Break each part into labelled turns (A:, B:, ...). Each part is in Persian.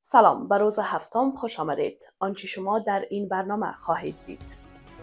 A: سلام، به روز هفتم خوش آمدید. آنچه شما در این برنامه خواهید دید: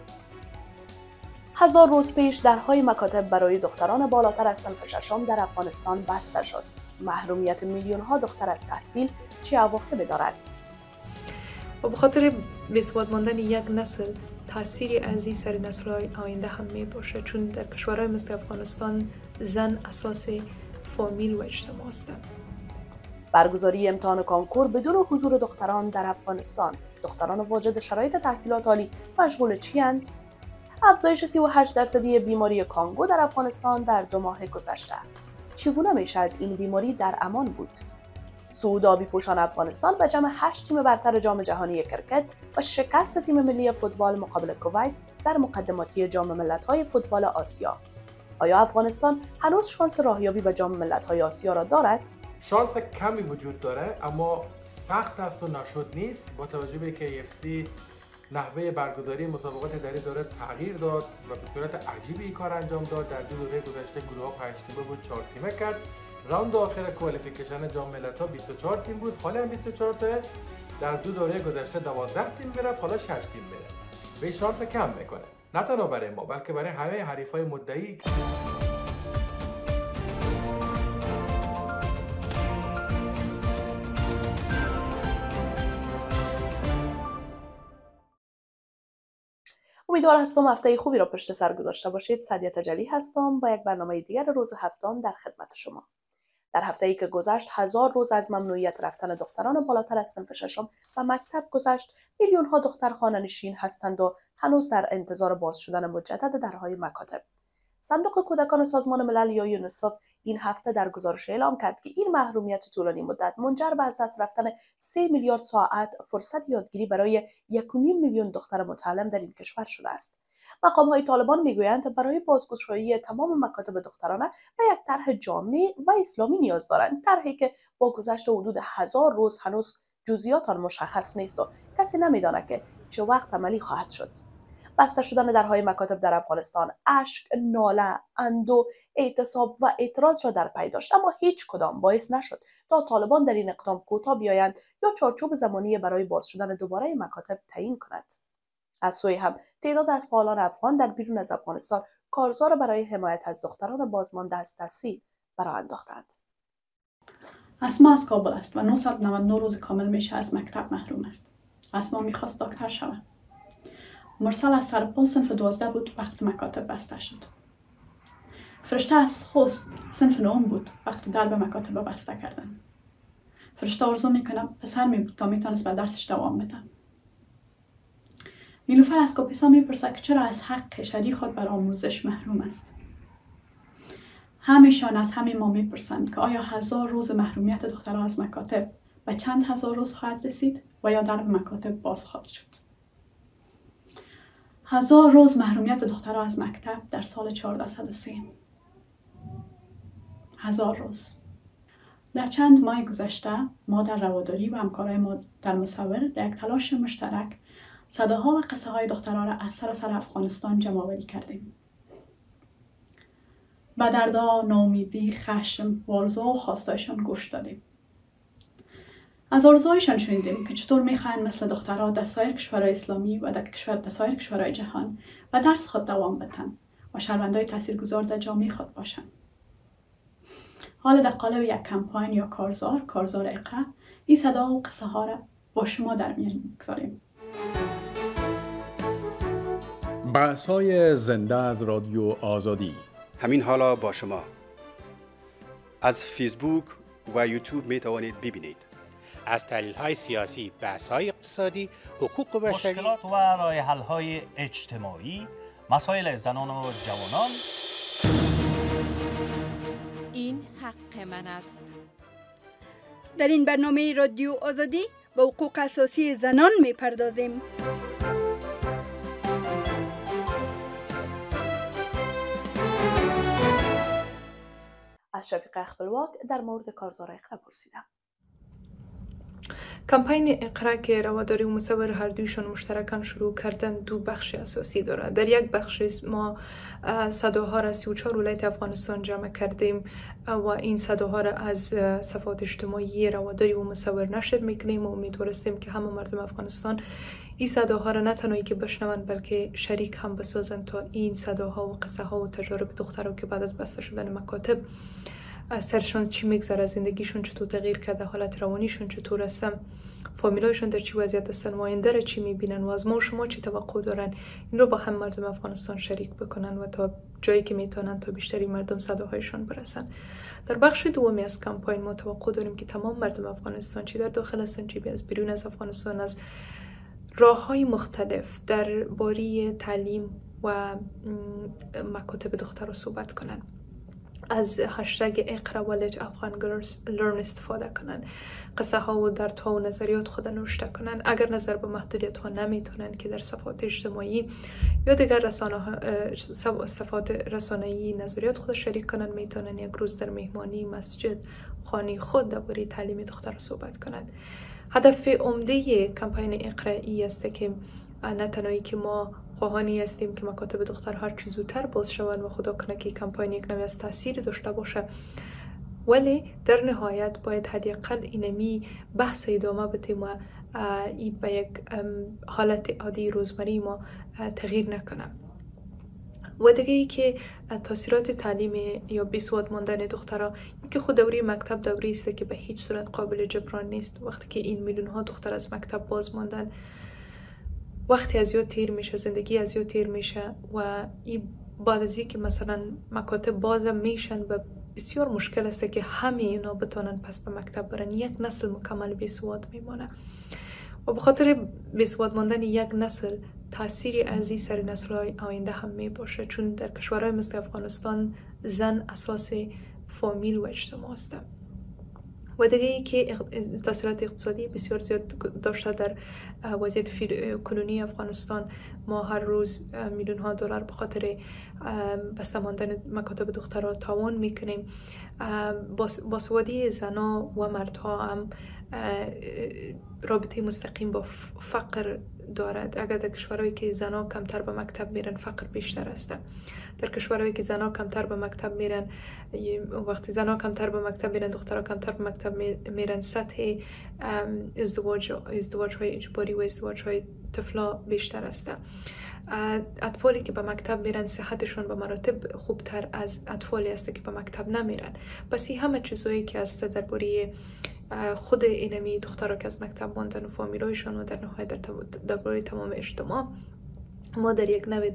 A: 1000 روز پیش درهای مکاتب برای دختران بالاتر از صنف ششم در افغانستان بسته شد. محرومیت میلیون ها دختر از تحصیل چه عواقبی دارد؟
B: و به خاطر بی‌ثبات ماندن یک نسل تأثیری از این سر نسل‌های آینده هم می‌باشد، چون در کشورهای مثل افغانستان زن اساس فامیل و اجتماع هستند.
A: برگزاری امتحان کنکور بدون حضور دختران در افغانستان. دختران واجد شرایط تحصیلات عالی مشغول چی‌اند؟ افزایش 38% بیماری کانگو در افغانستان در 2 ماه گذشته. چگونه میشه از این بیماری در امان بود؟ صعود آبی پوشان افغانستان به جمع 8 تیم برتر جام جهانی کرکت و شکست تیم ملی فوتبال مقابل کویت در مقدماتی جام ملت‌های فوتبال آسیا. آیا افغانستان هنوز شانس راهیابی به جام ملت‌های آسیا را دارد؟
C: شانس کمی وجود داره، اما سخت است و نشد نیست. با توجه به که AFC نحوه برگزاری مسابقات در دوره تغییر داد و به صورت عجیبی این کار انجام داد. در 2 دوره گذشته گروه ها 5 تیمه بود، 4 تیمه کرد. راند آخر کوالیفیکیشن جام ملت‌ها 24 تیم بود، حالا هم 24 تا. در 2 دوره گذشته 12 تیم میرفت، حالا 6 تیم میره. به شانس کم میکنه، نه تنها برای ما بلکه برای همه حریفای مدعی.
A: امیدوار هستم هفته خوبی را پشت سر گذاشته باشید. سعدیه تجلی هستم با یک برنامه دیگر روز هفتم در خدمت شما. در هفته‌ای که گذشت 1000 روز از ممنوعیت رفتن دختران بالاتر از صنف ششم و مکتب گذشت. میلیون ها دختر خانه‌نشین هستند و هنوز در انتظار باز شدن مجدد درهای مکاتب. صندوق کودکان سازمان ملل یا یونیسف این هفته در گزارش اعلام کرد که این محرومیت طولانی مدت منجر به از دست رفتن 3 میلیارد ساعت فرصت یادگیری برای 1.5 میلیون دختر متعلم در این کشور شده است. مقام‌های طالبان میگویند برای بازگشایی تمام مکاتب دخترانه به یک طرح جامع و اسلامی نیاز دارند، طرحی که با گذشت حدود 1000 روز هنوز جزئیات آن مشخص نیست و کسی نمی‌داند که چه وقت عملی خواهد شد. بسته شدن درهای مکاتب در افغانستان اشک، ناله، اندوه، اعتصاب و اعتراض را در پی داشت، اما هیچ کدام باعث نشد تا طالبان در این اقدام کوتاه بیایند یا چارچوب زمانی برای باز شدن دوباره مکاتب تعیین کند. از سوی هم تعداد از فعالان افغان در بیرون از افغانستان کارزار برای حمایت از دختران بازمانده از تحصیل برآ انداختند.
D: اسما از کابل است و 999 روز کامل میشه از مکتب محروم است. اسما میخواست دکتر شود. مرسل از سرپل صنف 12 بود وقت مکاتب بسته شد. فرشته از خوست صنف 9 بود وقت درب مکاتب بسته کردن. فرشته آرزو میکنم پسر می بود تا میتونست به درسش دوام بده. نیلوفر از کاپیسا میپرسه که چرا از حق شدی خود بر آموزش محروم است. همیشان از همه ما میپرسند که آیا 1000 روز محرومیت دخترها از مکاتب به چند هزار روز خواهد رسید و یا درب مکاتب باز خواهد شد. 1000 روز محرومیت دخترها از مکتب در سال 1403. 1000 روز. در چند ماه گذشته ما در رواداری و همکارای ما در مصور در یک تلاش مشترک صداها و قصه های دخترها را از سراسر افغانستان جمع آوری کردیم. به دردها، ناامیدی، خشم و آرزوها و خواستایشان گوش دادیم. از آرزوهایشان شنیدیم که چطور میخواهند مثل دخترها در سایر کشورهای اسلامی و در سایر کشورهای جهان و درس خود دوام بدن و شهروندای تاثیرگذار در جامعه خود باشند. حالا در قالب یک کمپاین یا کارزار اقرا، این صدا و قصه ها را با شما در میان میگذاریم.
E: بحث‌های زنده از رادیو آزادی.
F: همین حالا با شما از فیسبوک و یوتیوب می توانید ببینید.
G: از تحلیل‌های سیاسی، بحث‌های اقتصادی، حقوق بشری،
H: مشکلات و راه‌حل‌های اجتماعی، مسائل زنان و جوانان.
I: این حق من است. در این برنامه رادیو آزادی به حقوق اساسی زنان می‌پردازیم.
A: از شفیق اخبلواک در مورد کارزار اقرا پرسیدم.
B: کمپین اقرا که رواداری و مصور هر دویشون مشترکاً شروع کردن دو بخش اساسی داره. در یک بخش ما صداها را 34 ولایت افغانستان جمع کردیم و این صداها را از صفحات اجتماعی رواداری و مصور نشر میکنیم و امیدوارستیم که همه مردم افغانستان این صداها را نه تنهایی که بشنوند بلکه شریک هم بسازند تا این صداها و قصه ها و تجارب دخترها که بعد از بسته شدن مکاتب سرشان چی میگذره، زندگیشون چطور تغییر کرده، حالت روانیشون چطور است، فامیلایشون در چی وضعیت هستن، آینده را چی میبینن و از ما و شما چی توقع دارن، این رو با هم مردم افغانستان شریک بکنن و تا جایی که میتونن تا بیشتری مردم صداهایشان برسن. در بخش دومی از کمپین ما توقع داریم که تمام مردم افغانستان چی در داخل هستن چی از بیرون از افغانستان از راه‌های مختلف درباره تعلیم و مکاتب دخترها صحبت کنن، از هشتگ اقرا و لج افغان لرن استفاده کنن، قصه ها و دردها و نظریات خود نوشته کنن. اگر نظر به محدودیت ها نمیتونن که در صفحات اجتماعی یا دیگر صفحات رسانه‌ای نظریات خود شریک کنن، میتونن یک روز در مهمانی مسجد خانه خود درباره تعلیم دختر صحبت کنند. هدف عمده کمپین اقرایی است که نه تنهایی که ما خواهانی هستیم که مکاتب دختر هر چه زودتر باز شوند و خدا کنه که کمپین یک نوع از تاثیر داشته باشه، ولی در نهایت باید حداقل اینمی بحث ادامه بدیم و این به یک حالت عادی روزمره ما تغییر نکنه. و دیگه ای که تاثیرات تعلیم یا بیسواد ماندن دخترها، که خود دوره مکتب دوره است که به هیچ صورت قابل جبران نیست. وقتی که این میلیون ها دختر از مکتب باز ماندن، وقتی از یاد تیر میشه، زندگی از یاد تیر میشه و این بعد از اینکه مثلا مکاتب باز میشن و بسیار مشکل است که همه اینا بتونن پس به مکتب برن، یک نسل مکمل بیسواد میمونه و به خاطر بیسواد ماندن یک نسل تأثیری از این سر نسل‌های آینده هم می باشه، چون در کشورهای مثل افغانستان زن اساس فامیل و اجتماع است. و دیگه ای که تاثیرات اقتصادی بسیار زیاد داشته در وضعیت کنونی افغانستان. ما هر روز میلیون ها دلار به خاطر بسته ماندن مکاتب دخترها تاوان میکنیم. باسوادی زنها و مردها هم رابطه مستقیم با فقر دارد. اگر در کشورهایی که زنها کمتر به مکتب میرن فقر بیشتر است. در کشورهایی که زنها کمتر به مکتب میرن، وقتی زنها کمتر به مکتب میرن دخترها کمتر به مکتب میرن، سطح ازدواج های اجباری و ازدواج های طفلا بیشتر است. اطفالی که به مکتب میرن صحتشون به مراتب خوبتر از اطفالی است که به مکتب نمیرن. پس این همه چیزایی که است درباره خود اینمی دخترها که از مکتب ماندن و فامیلایشان و در نهایت درباره تمام اجتماع، ما در یک نوع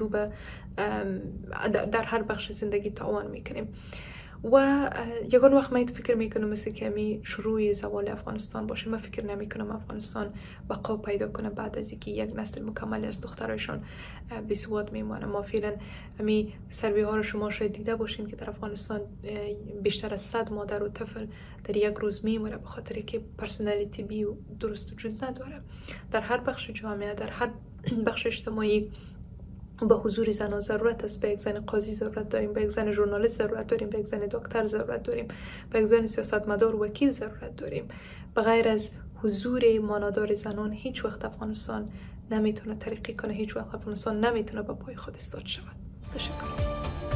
B: در هر بخش زندگی تاوان میکنیم. و یگان وقت من فکر میکنم مثل که همی شروع زوال افغانستان باشه. من فکر نمیکنم افغانستان بقا پیدا کنه بعد از اینکه یک نسل مکمل از دخترایشان بیسواد میمونه. ما فعلا همی سروی ها رو شما شاید دیده باشین که در افغانستان بیشتر از 100 مادر و طفل در یک روز میمونه به خاطر که پرسنل طبی درست وجود نداره. در هر بخش جامعه، در هر بخش اجتماعی به حضور زنان ضرورت است. به یک زن قاضی ضرورت داریم، به یک زن ژورنالیست ضرورت داریم، به یک زن دکتر ضرورت داریم، به یک زن سیاستمدار و وکیل ضرورت داریم. بغیر از حضور مانادار زنان هیچ وقت افغانستان نمیتونه ترقی کنه، هیچ وقت افغانستان نمیتونه با پای خود ایستاد شود. تشکر.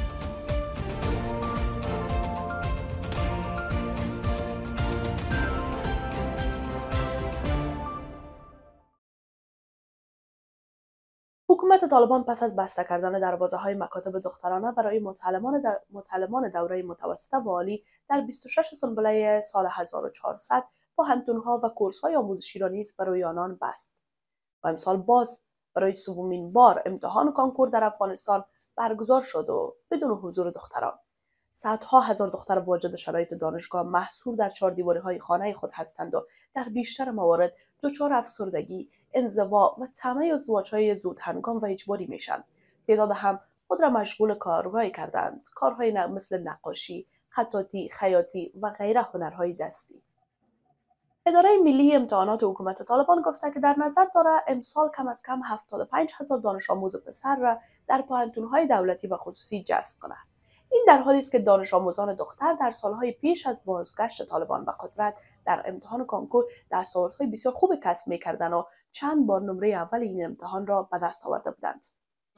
A: حکومت طالبان پس از بسته کردن دروازه‌های مکاتب دخترانه برای متعلمان دوره متوسطه و عالی در 26 سنبله سال 1400 پوهنتون‌ها و کورس‌های آموزشی را نیز برای آنان بست و امسال باز برای سومین بار امتحان کانکور در افغانستان برگزار شد و بدون حضور دختران. صدها هزار دختر واجد شرایط دانشگاه محصور در چهاردیواره‌های خانه خود هستند و در بیشتر موارد دچار افسردگی، انزوا و طمع ازدواج‌های زود هنگام و اجباری میشن. تعداد هم خود را مشغول کارهایی کردند، کارهای مثل نقاشی، خطاطی، خیاطی و غیره هنرهای دستی. اداره ملی امتحانات حکومت طالبان گفته که در نظر داره امسال کم از کم 75,000 دانش آموز پسر را در پوهنتون‌های دولتی و خصوصی جذب کند. این در حالی است که دانش آموزان دختر در سالهای پیش از بازگشت طالبان به قدرت در امتحان کنکور دستاوردهای بسیار خوب کسب می‌کردند و چند بار نمره اول این امتحان را به دست آورده بودند.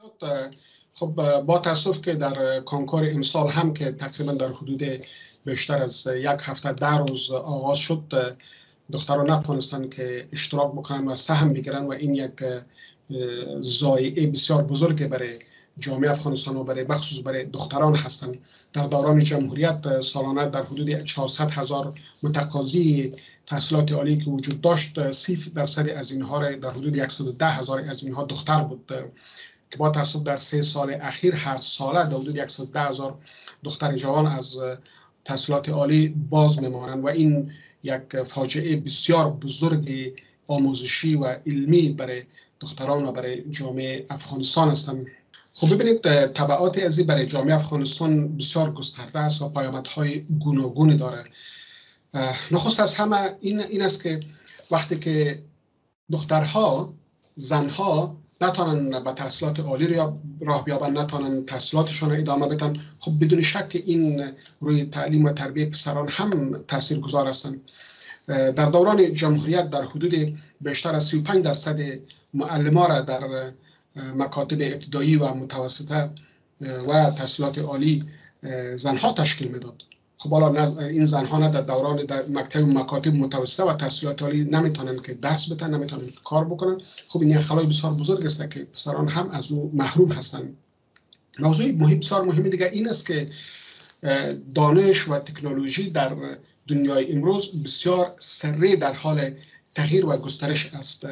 J: خب با تاسف که در کنکور امسال هم که تقریبا در حدود بیشتر از یک هفته 10 روز آغاز شد، دختران نتوانستند که اشتراک بکنن و سهم بگیرن و این یک ضایعه بسیار بزرگ برای جامعه افغانستان و برای بخصوص برای دختران هستند. در دوران جمهوریت سالانه در حدود 400,000 متقاضی تحصیلات عالی که وجود داشت، 30% از اینها در حدود 110,000 از اینها دختر بود که با تاسف در 3 سال اخیر هر ساله در حدود 110,000 دختر جوان از تحصیلات عالی باز میمانند و این یک فاجعه بسیار بزرگ آموزشی و علمی برای دختران و برای جامعه افغانستان هستند. خب ببینید تبعات ازی برای جامعه افغانستان بسیار گسترده است و پیامدهای گوناگونی داره. نخست از همه این است که وقتی که دخترها، زنها نتونن به تحصیلات عالی راه بیابن، نتونن تحصیلاتشون را ادامه بدن، خب بدون شک این روی تعلیم و تربیه پسران هم تاثیرگذار هستند. در دوران جمهوریت در حدود بیشتر از 35% معلمان را در مکاتب ابتدایی و متوسطه و تحصیلات عالی زنها تشکیل میداد. خب حالا این زنها در دوران در مکاتب متوسطه و تحصیلات عالی نمیتونن که درس بدن، نمیتونن که کار بکنن. خب این خلای بسیار بزرگ است که پسران هم از او محروم هستند. موضوع بسیار مهمی دیگه این است که دانش و تکنولوژی در دنیای امروز بسیار سریع در حال تغییر و گسترش است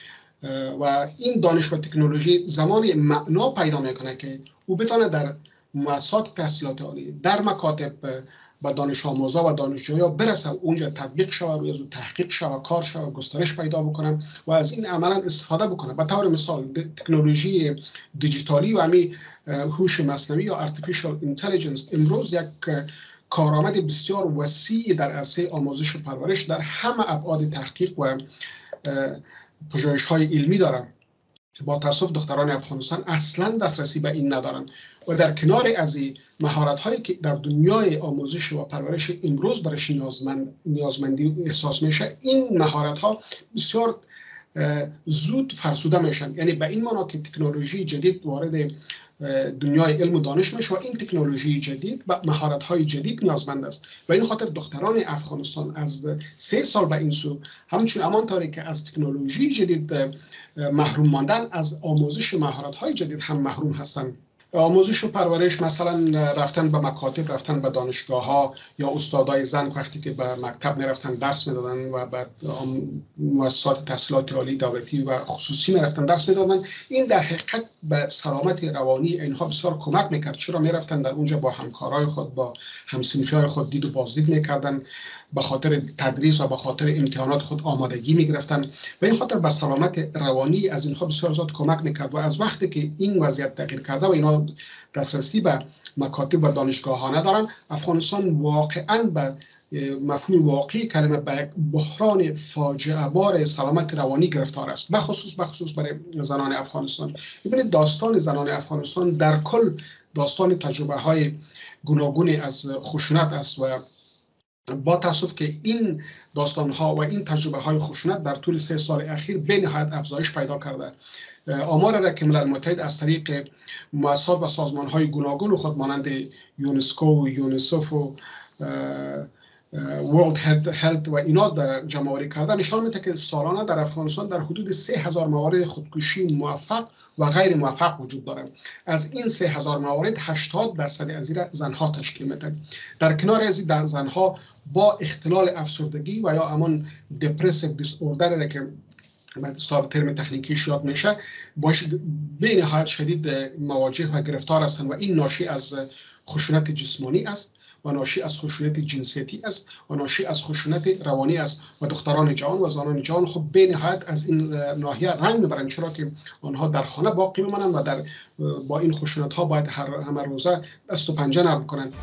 J: و این دانش و تکنولوژی زمانی معنا پیدا میکنه که او بتونه در مؤسسات تحصیلات عالی، در مکاتب با دانش آموزا و دانشجویا برسه، اونجا تطبیق شود، روی از تحقیق شود، کار شود، گسترش پیدا بکنن و از این عملا استفاده بکنن. به طور مثال تکنولوژی دیجیتالی و همی هوش مصنوعی یا artificial intelligence امروز یک کارآمد بسیار وسیع در عرصه آموزش و پرورش در همه ابعاد تحقیق و پژوهش‌های علمی دارن. با تاسف دختران افغانستان اصلا دسترسی به این ندارن و در کنار از این مهارت‌هایی که در دنیای آموزش و پرورش امروز برایش نیازمندی احساس میشه، این مهارت‌ها بسیار زود فرسوده میشن. یعنی به این معنا که تکنولوژی جدید وارد دنیای علم و دانش میشه و این تکنولوژی جدید به مهارت‌های جدید نیازمند است و این خاطر دختران افغانستان از 3 سال به این سو همچون همانطوری که از تکنولوژی جدید محروم ماندن، از آموزش مهارت‌های جدید هم محروم هستند. آموزش و پرورش مثلا رفتن به مکاتب، رفتن به دانشگاه‌ها یا استادای زن وقتی که به مکتب میرفتن درس میدادن و بعد مؤسسات تحصیلات عالی دولتی و خصوصی میرفتن درس میدادن، این در حقیقت به سلامت روانی اینها بسیار کمک میکرد. چرا میرفتن در اونجا با همکارای خود، با همسنفیای خود دید و بازدید میکردن، به خاطر تدریس و به خاطر امتحانات خود آمادگی میگرفتن و این خاطر به سلامت روانی از اینها بسیار زیاد کمک میکرد. و از وقتی که این وضعیت تغییر کرده و اینا دسترسی به مکاتب و دانشگاه ها ندارن، افغانستان واقعا به مفهوم واقعی کلمه به بحران فاجعه بار سلامت روانی گرفتار است، بخصوص برای زنان افغانستان. ببینید داستان زنان افغانستان در کل داستان تجربه های گوناگونی از خشونت است و با تاسف که این داستان‌ها و این تجربه‌های خشونت در طول 3 سال اخیر به نهایت افزایش پیدا کرده. آمار را که ملل متحد از طریق مؤسسات و سازمان‌های گوناگون خود مانند یونسکو و یونیسف و ورلد هلت و اینا جمع‌آوری کرده، نشان میده که سالانه در افغانستان در حدود 3000 موارد خودکشی موفق و غیر موفق وجود دارد. از این 3000 موارد 80% از این زنها تشکیل میدن. در کنار از این زنها با اختلال افسردگی و یا همان depressive disorder که به ترم تکنیکیش یاد میشه باش به نهایت شدید مواجه و گرفتار هستند و این ناشی از خشونت جسمانی است و ناشی از خشونت جنسیتی است و ناشی از خشونت روانی است و دختران جوان و زنان جوان خب به نهایت از این ناحیه رنج میبرند، چرا که آنها در خانه باقی میمانند و با این خشونت ها باید همه روزه دست و پنجه نرم کنند.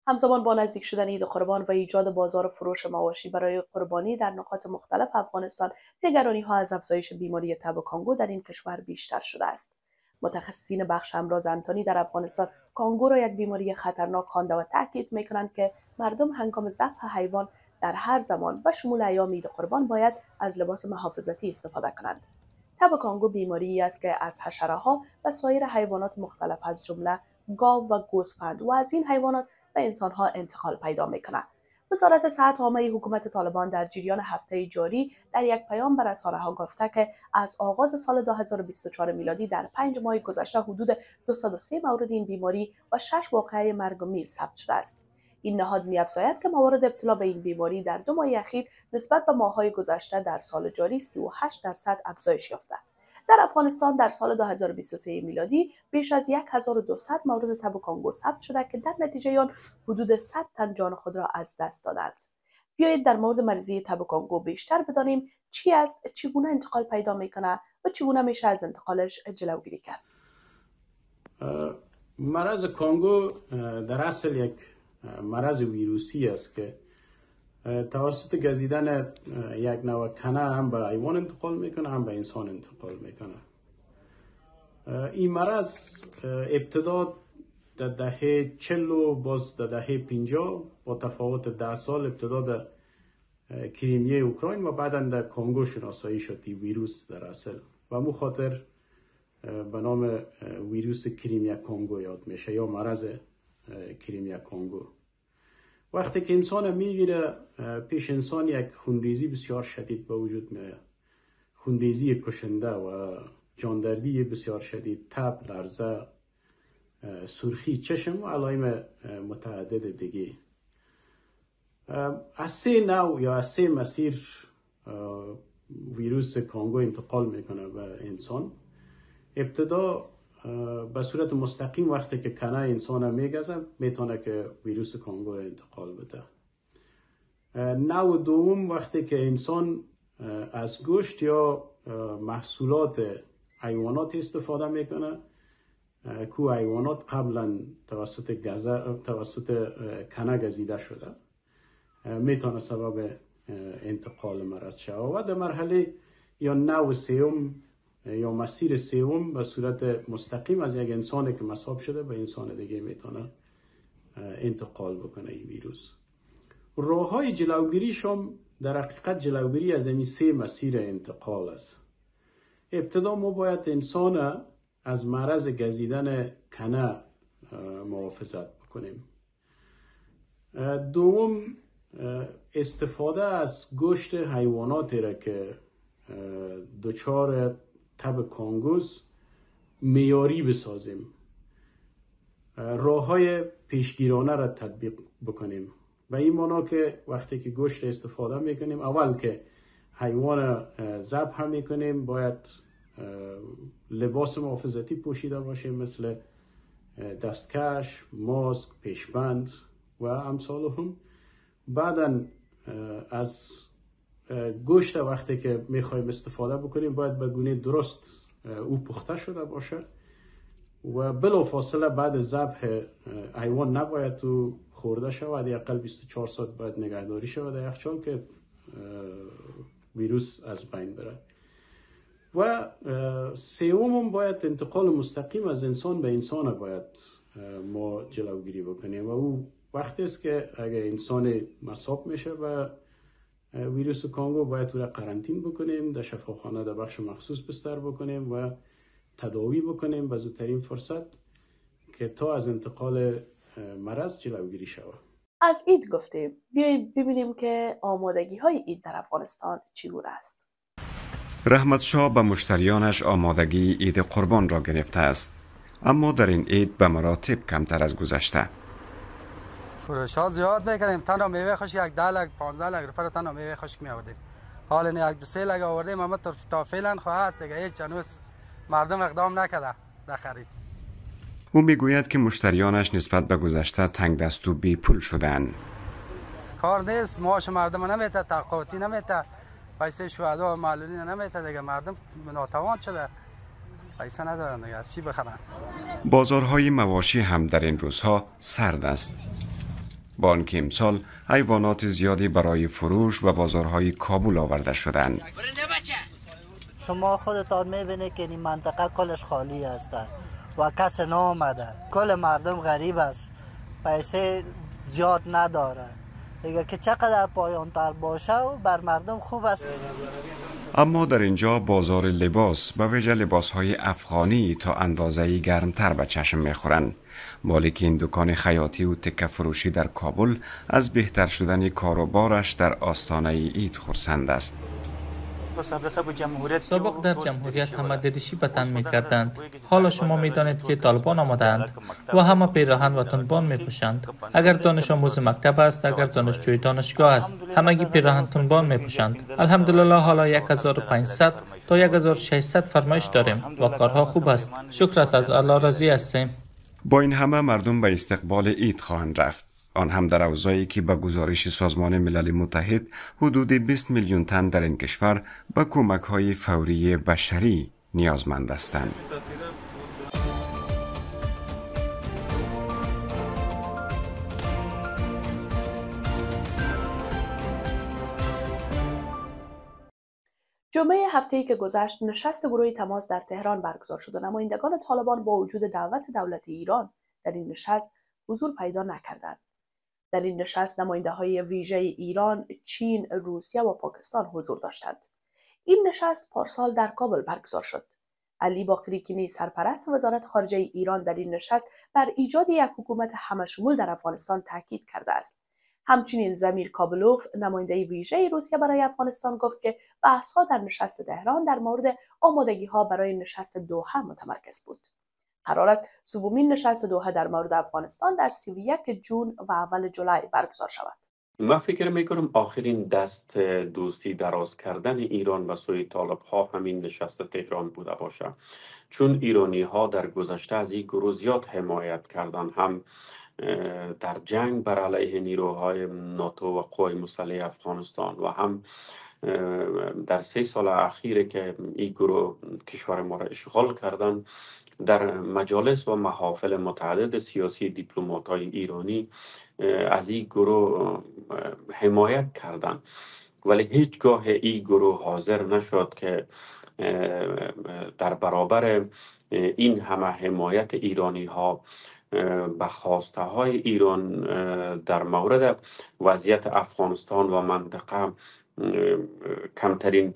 A: همزمان با نزدیک شدن عید قربان و ایجاد بازار فروش مواشی برای قربانی در نقاط مختلف افغانستان، نگرانی‌ها از افزایش بیماری تب کانگو در این کشور بیشتر شده است. متخصصین بخش امراض انتانی در افغانستان کانگو را یک بیماری خطرناک خوانده و تاکید می‌کنند که مردم هنگام ذبح حیوان در هر زمان و شمول ایام عید قربان باید از لباس محافظتی استفاده کنند. تب کانگو بیماری است که از حشره‌ها و سایر حیوانات مختلف از جمله گاو و گوسفند و از این حیوانات به انسان‌ها انتقال پیدا می‌کند. وزارت صحت عامه حکومت طالبان در جریان هفته جاری در یک پیام به رسانه‌ها گفته که از آغاز سال 2024 میلادی در 5 ماه گذشته حدود 203 مورد این بیماری و 6 واقعه مرگ و میر ثبت شده است. این نهاد می‌افزاید که موارد ابتلا به این بیماری در 2 ماه اخیر نسبت به ماه‌های گذشته در سال جاری 38% افزایش یافته. در افغانستان در سال 2023 میلادی بیش از 1200 مورد تب کانگو ثبت شده که در نتیجه آن حدود 100 تن جان خود را از دست دادند. بیایید در مورد مریضی تب کانگو بیشتر بدانیم چی است، چگونه انتقال پیدا میکنه و چگونه میشه از انتقالش جلوگیری کرد.
E: مرض کانگو در اصل یک مرض ویروسی است که توسط گزیدن یک نوع کنه هم به حیوان انتقال میکنه هم به انسان انتقال میکنه. این مرض ابتدا در دهه 40 و باز در دهه 50 با تفاوت 10 سال ابتدا در کریمیه اوکراین و بعدا در کانگو شناسایی شد این ویروس در اصل و مو خاطر به نام ویروس کریمیا کانگو یاد میشه یا مرض کریمیا کانگو. وقتی که انسان میگیره پیش انسان یک خونریزی بسیار شدید به وجود میاد، خونریزی کشنده و جاندردی بسیار شدید، تب، لرزه، سرخی چشم و علائم متعدد دیگه. از 3 نوع یا از 3 مسیر ویروس کانگو انتقال میکنه به انسان. ابتدا به صورت مستقیم وقتی که کنه انسان میگزه میتونه که ویروس کانگو را انتقال بده. نوع دوم وقتی که انسان از گوشت یا محصولات حیوانات استفاده میکنه که حیوانات قبلا توسط کنه گزیده شده میتونه سبب انتقال مرض شود. و در مرحله یا نوع سوم یا مسیر سوم به صورت مستقیم از یک انسانی که مصاب شده به انسان دیگه میتونه انتقال بکنه این ویروس. راه‌های جلوگیریش هم در حقیقت جلوگیری از این 3 مسیر انتقال است. ابتدا ما باید انسان از مرض گزیدن کنه محافظت بکنیم. دوم استفاده از گوشت حیواناتی را که دچار تب کانگوز معیاری بسازیم. راه‌های پیشگیرانه را تطبیق بکنیم. و این معنا که وقتی که گوشت استفاده میکنیم اول که حیوان ذبح میکنیم باید لباس محافظتی پوشیده باشیم مثل دستکش، ماسک، پیشبند و امثال هم. بعدا از گوشت وقتی که میخوایم استفاده بکنیم باید به گونه درست او پخته شده باشه و بلافاصله بعد ذبح حیوان نباید تو خورده شود، حداقل 24 ساعت باید نگهداری شود در یخچال که ویروس از بین بره. و سوم باید انتقال مستقیم از انسان به انسان باید ما جلوگیری بکنیم و او وقتی است که اگر انسان مصاب میشه و ویروس کانگو باید او را قرنطین بکنیم، در شفاخانه در بخش مخصوص بستر بکنیم و تداوی بکنیم به زودترین فرصت که تا از انتقال مرض جلوگیری شود.
A: از عید گفتیم، بیایید ببینیم که آمادگی های عید در افغانستان چگونه است.
K: رحمت شاه به مشتریانش آمادگی عید قربان را گرفته است، اما در این عید به مراتب کمتر از گذشته.
L: فروشات زیاد میکنیم، تنها میوه خشک 10 لک 15 لک روپیه تنها میوه خشک میآوردیم. حالا 1-2-3 لک آوردیم، اما تا فعلا خواهد دیگه هیچ هنوز مردم اقدام نکرده در خرید.
K: او میگوید که مشتریانش نسبت به گذشته تنگ دست و بی پول شدن.
L: کار نیست، معاش مردم نمیته، تقاطی نمیته، پیسه شهدا و معلولین نمیته دیگه، مردم ناتوان شده، پیسه ندارن دیگه، از چی بخرن؟
K: بازارهای مواشی هم در این روزها سرد است. با آنکه امسال حیوانات زیادی برای فروش و بازارهای کابل آورده شدند.
M: شما خودتان میبینید که این منطقه کلش خالی است و کس نامده. کل مردم غریب است، پیسه زیاد نداره دیگه که چقدر پایانتر باشه و بر مردم خوب است.
K: اما در اینجا بازار لباس به ویژه لباسهای افغانی تا اندازه‌ای گرمتر به چشم میخورند. مالک این دکان خیاطی و تکه فروشی در کابل از بهتر شدن کاروبارش در آستانه عید خرسند است.
N: سابق در جمهوریت همه دریشی به تن می کردند. حالا شما می دانید که طالبان آمدند و همه پیراهن و تنبان می پوشند. اگر دانش آموز مکتب است، اگر دانشجوی دانشگاه است، همگی پیراهن تنبان می پوشند. الحمدلله حالا 1500 تا 1600 فرمایش داریم و کارها خوب است. شکر است، از الله راضی هستیم.
K: با این همه مردم به استقبال عید خواهند رفت. آن هم در اوضاعی که به گزارش سازمان ملل متحد حدود 20 میلیون تن در این کشور به کمک‌های فوری بشری نیازمند هستند.
A: جمعه هفته‌ای که گذشت نشست گروه تماس در تهران برگزار شد و نمایندگان طالبان با وجود دعوت دولت ایران در این نشست حضور پیدا نکردند. در این نشست نماینده‌های ویژه ایران، چین، روسیه و پاکستان حضور داشتند. این نشست پارسال در کابل برگزار شد. علی باقری سرپرست وزارت خارجه ایران در این نشست بر ایجاد یک حکومت همه‌شمول در افغانستان تاکید کرده است. همچنین زمیر کابلوف نماینده ویژه روسیه برای افغانستان گفت که بحث‌ها در نشست تهران در مورد آمادگی‌ها برای نشست دوحه متمرکز بود. قرار است سومین نشست دوحه در مورد افغانستان در 31 جون و اول جولای برگزار شود.
O: من فکر میکنم آخرین دست دوستی دراز کردن ایران به سوی طالب ها همین نشست تهران بوده باشه، چون ایرانی ها در گذشته از این گروه زیاد حمایت کردن، هم در جنگ بر علیه نیروهای ناتو و قوای مسلح افغانستان و هم در 3 سال اخیر که این گروه کشور ما را اشغال کردن در مجالس و محافل متعدد سیاسی دیپلمات‌های ایرانی از این گروه حمایت کردند، ولی هیچگاه این گروه حاضر نشد که در برابر این همه حمایت ایرانی ها به خواسته های ایران در مورد وضعیت افغانستان و منطقه کمترین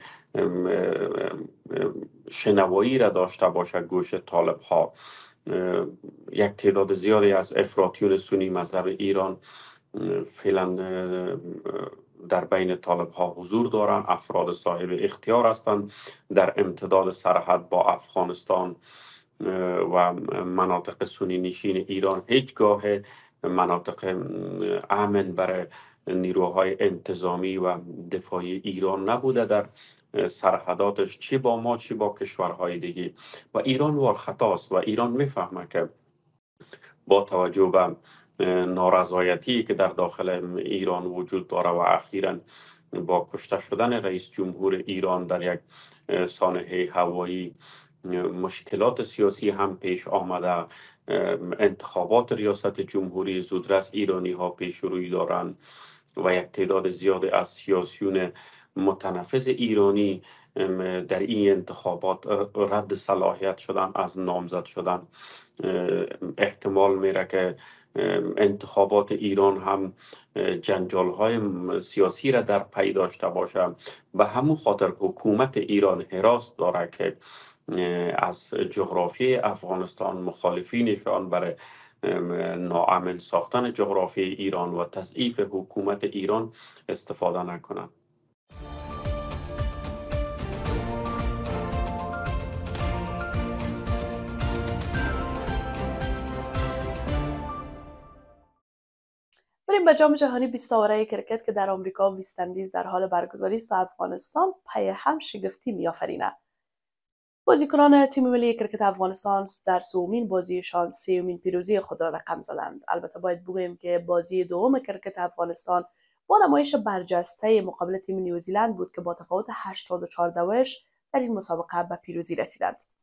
O: شنوایی را داشته باشه گوش طالب ها. یک تعداد زیادی از افراطیون سنی مذهب ایران فعلا در بین طالب ها حضور دارند، افراد صاحب اختیار هستند در امتداد سرحد با افغانستان و مناطق سنی نشین ایران. هیچگاه مناطق امن برای نیروهای انتظامی و دفاعی ایران نبوده در سرحداتش، چی با ما چی با کشورهای دیگه، و ایران وارخطاست و ایران میفهمه که با توجه به نارضایتی که در داخل ایران وجود داره و اخیراً با کشته شدن رئیس جمهور ایران در یک سانحه هوایی مشکلات سیاسی هم پیش آمده، انتخابات ریاست جمهوری زودرس ایرانی ها پیش روی دارند و یک تعداد زیاد از سیاسیون متنفذ ایرانی در این انتخابات رد صلاحیت شدن از نامزد شدن. احتمال میره که انتخابات ایران هم جنجال های سیاسی را در پی داشته باشه. به همون خاطر حکومت ایران حراس داره که از جغرافی افغانستان مخالفینشان برای ناامن ساختن جغرافی ایران و تضعیف حکومت ایران استفاده نکنند.
A: بریم به جام جهانی 20 آوره کرکت که در آمریکا و وست اندیز در حال برگزاری است و افغانستان پی هم شگفتی می‌آفریند. بازیکنان تیم ملی کرکت افغانستان در سومین بازیشان سومین پیروزی خود را رقم زدند. البته باید بگوییم که بازی دوم کرکت افغانستان با نمایش برجسته مقابل تیم نیوزیلند بود که با تفاوت 84 در این مسابقه به پیروزی رسیدند.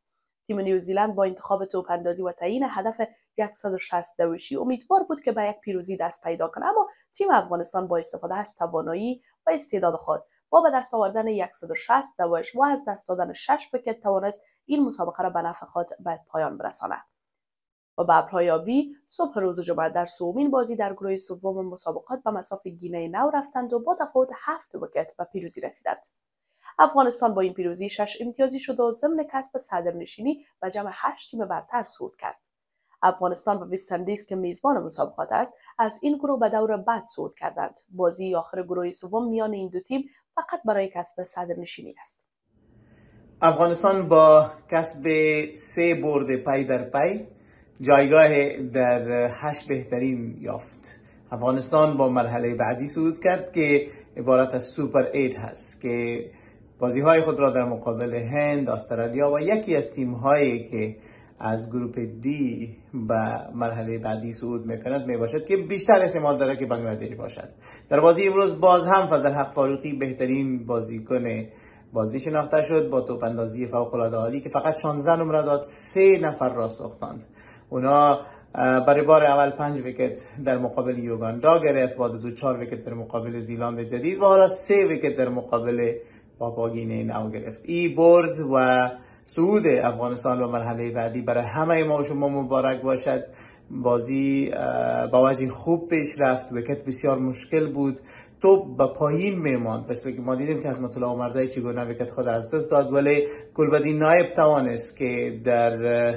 A: تیم نیوزیلند با انتخاب توپ اندازی و تعیین هدف 160 دوشی امیدوار بود که به یک پیروزی دست پیدا کنه، اما تیم افغانستان با استفاده از توانایی و استعداد خود با به دست آوردن 160 دوش و از دست دادن 6 ویکت توانست این مسابقه را به نفع خود به پایان برساند. و به ابرهای آبی صبح روز جمعه در سومین بازی در گروه سوم مسابقات به مصاف گینه نو رفتند و با تفاوت 7 ویکت به پیروزی رسیدند. افغانستان با این پیروزی 6 امتیازی شد و ضمن کسب صدرنشینی و جمع 8 تیم برتر صعود کرد. افغانستان و وست‌اندیز که میزبان مسابقات است از این گروه به دور بعد صعود کردند. بازی آخر گروه سوم میان این دو تیم فقط برای کسب صدرنشینی است.
P: افغانستان با کسب 3 برد پی در پی جایگاه در 8 بهترین یافت. افغانستان با مرحله بعدی صعود کرد که عبارت از سوپر 8 هست که بازی‌های خود را در مقابل هند، استرالیا و یکی از تیم‌هایی که از گروپ دی به مرحله بعدی صعود می‌کند میباشد که بیشتر احتمال داره که بنگلادش باشد. در بازی امروز باز هم فضل حق فاروقی بهترین بازیکن بازی شناخته شد با توپ اندازی فوق‌العاده عالی که فقط 16 نمره داد، 3 نفر را ساختند. اونا برای بار اول 5 ویکت در مقابل یوگاندا گرفت، بعد از 4 ویکت در مقابل زیلند جدید و حالا 3 ویکت در مقابل پاپوا گینه نو گرفت. این برد و صعود افغانستان به مرحله بعدی برای همه ما و شما مبارک باشد. بازی با وجه خوب پیش رفت، ویکت بسیار مشکل بود، توپ به پایین میماند، مثل که ما دیدیم که حکمت الله عمرزایی چگونه ویکت خود از دست داد، ولی گلبدین نایب توانست که در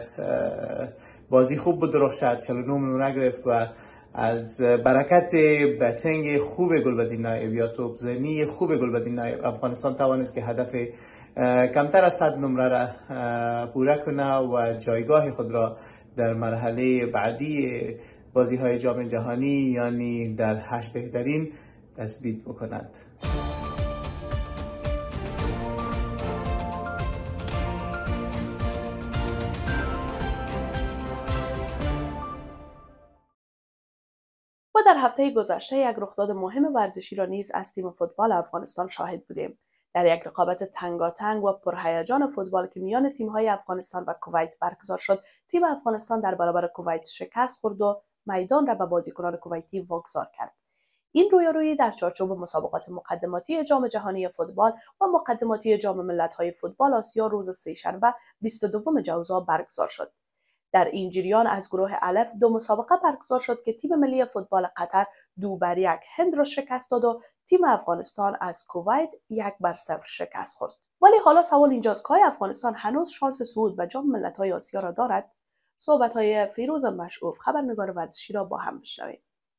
P: بازی خوب بدرخشد، 49 نمره گرفت و از برکت بچنگ خوب گلبدین نایب یا توپزنی خوب گلبدین نایب افغانستان توانست که هدف کمتر از 100 نمره را پوره کنه و جایگاه خود را در مرحله بعدی بازی‌های جام جهانی یعنی در 8 بهترین تثبیت بکند.
A: و در هفته گذشته یک رخداد مهم ورزشی را نیز از تیم فوتبال افغانستان شاهد بودیم. در یک رقابت تنگاتنگ و پرهیجان فوتبال که میان تیم‌های افغانستان و کویت برگزار شد، تیم افغانستان در برابر کویت شکست خورد و میدان را به بازیکنان کویتی واگذار کرد. این رویارویی در چارچوب مسابقات مقدماتی جام جهانی فوتبال و مقدماتی جام ملت‌های فوتبال آسیا روز سه‌شنبه 22 جوزا برگزار شد. در این جریان از گروه الف 2 مسابقه برگزار شد که تیم ملی فوتبال قطر 2-1 هند را شکست داد و تیم افغانستان از کویت 1-0 شکست خورد. ولی حالا سوال اینجاست که افغانستان هنوز شانس صعود به جام ملت‌های آسیا را دارد؟ صحبت‌های فیروز مشعوف خبرنگار ورزشی را با هم بشنویم.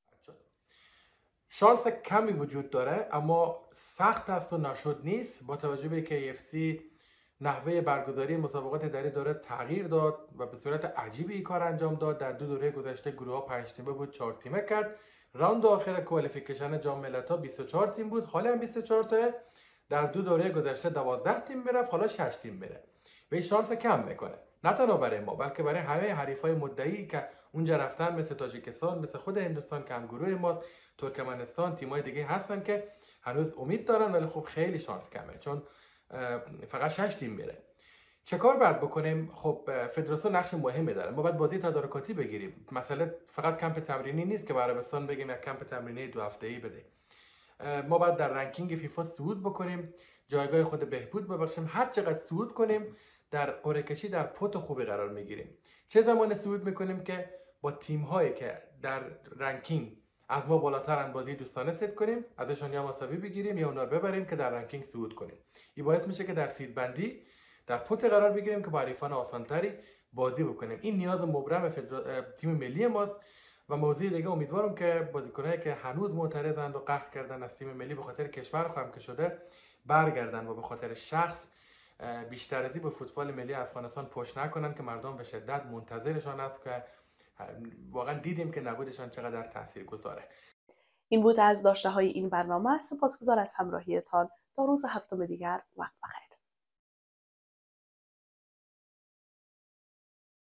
C: شانس کمی وجود داره اما سخت است و ناشد نیست با توجه به که AFC نحوه برگزاری مسابقات در دوره تغییر داد و به صورت عجیبی این کار انجام داد. در 2 دوره گذشته گروه ها 5 تیمه بود، 4 تیمه کرد. راند آخر کوالیفیکیشن جام ملت‌ها 24 تیم بود، حالا هم 24 تا. در 2 دوره گذشته 12 تیم میرفت، حالا 6 تیم میره. به شانس کم میکنه، نه تنها برای ما بلکه برای همه حریفای مدعی که اونجا رفتن، مثل تاجیکستان، مثل خود هندوستان که هم گروه ماست، ترکمنستان، تیمای دیگه هستن که هنوز امید دارن ولی خب خیلی شانس کمه چون فقط 6 تیم میره. چه کار باید بکنیم؟ خب فدراسیون نقش مهمی داره. ما باید بازی تدارکاتی بگیریم. مثلا فقط کمپ تمرینی نیست که به عربستان بگیم یک کمپ تمرینی 2 هفته‌ای بده. ما باید در رنکینگ فیفا صعود بکنیم، جایگاه خود بهبود ببخشیم. هر چقدر صعود کنیم در قرعه کشی در پوت خوبی قرار میگیریم. چه زمان صعود میکنیم که با تیم هایی که در رنکینگ از ما بالاترن بازی دوستانه ست کنیم، ازشان یا مساوی بگیریم یا اونا رو ببریم که در رنکینگ صعود کنیم. این باعث میشه که در سید بندی در پوت قرار بگیریم که با حریفان آسانتری بازی بکنیم. این نیاز مبرم تیم ملی ماست و موضوع دیگه امیدوارم که بازیکنایی که هنوز معترضند و قهر کردن از تیم ملی به خاطر کشور خواهم که شده برگردن و به خاطر شخص بیشتر ازی به فوتبال ملی افغانستان پشت نکنن که مردم به شدت منتظرشان است که واقعا دیدیم که نبودشان چقدر تاثیرگذاره.
A: این بود از داشته های این برنامه. سپاسگزار از همراهیتان. تا روز هفتم دیگر وقت بخیر.